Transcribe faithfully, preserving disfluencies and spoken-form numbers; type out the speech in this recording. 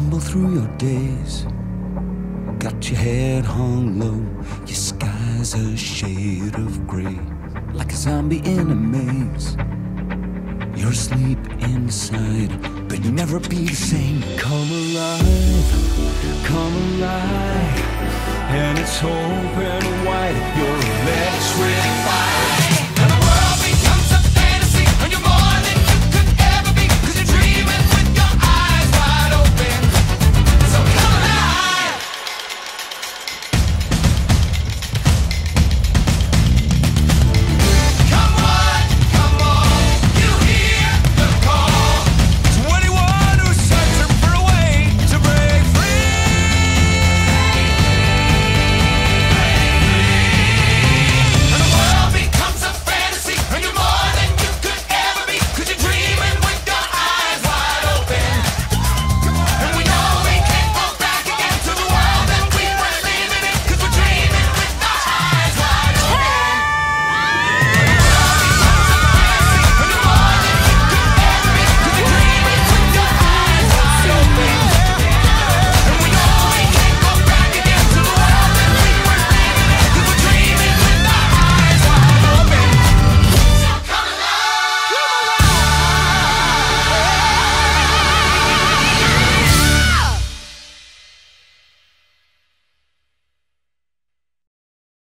stumble through your days, got your head hung low, your sky's a shade of gray, like a zombie in a maze. You're asleep inside, but you'll never be the same. Come alive, come alive, and it's open wide. Your electric fire.